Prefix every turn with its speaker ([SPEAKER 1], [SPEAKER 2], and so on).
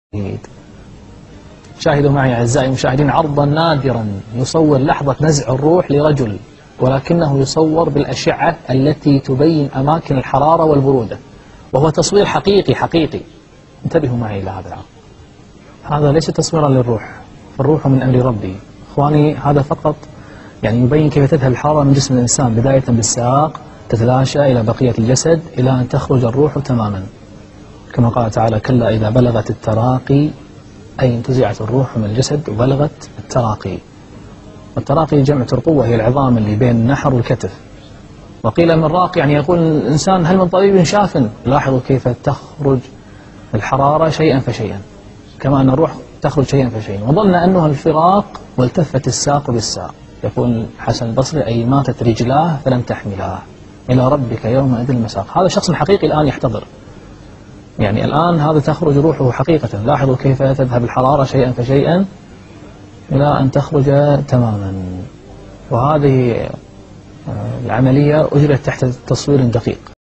[SPEAKER 1] شاهدوا معي أعزائي المشاهدين عرضا نادرا يصور لحظة نزع الروح لرجل، ولكنه يصور بالأشعة التي تبين أماكن الحرارة والبرودة، وهو تصوير حقيقي. انتبهوا معي إلى هذا. هذا ليس تصويرا للروح، فالروح من أمر ربي. إخواني، هذا فقط يعني يبين كيف تذهب الحرارة من جسم الإنسان، بداية بالساق تتلاشى إلى بقية الجسد إلى أن تخرج الروح تماما، كما قال تعالى: كلا إذا بلغت التراقي، أي انتزعت الروح من الجسد وبلغت التراقي. والتراقي جمع ترقوة، هي العظام اللي بين النحر والكتف. وقيل من راق يعني يقول الإنسان: هل من طبيب شاف؟ لاحظوا كيف تخرج الحرارة شيئا فشيئا، كما أن الروح تخرج شيئا فشيئا. وظن أنها الفراق والتفت الساق بالساق. يقول حسن البصري: أي ماتت رجلاه فلم تحملاه، إلى ربك يومئذ المساق. هذا شخص حقيقي الآن يحتضر، يعني الآن هذا تخرج روحه حقيقة. لاحظوا كيف تذهب الحرارة شيئا فشيئا إلى أن تخرج تماما. وهذه العملية أجرت تحت تصوير دقيق.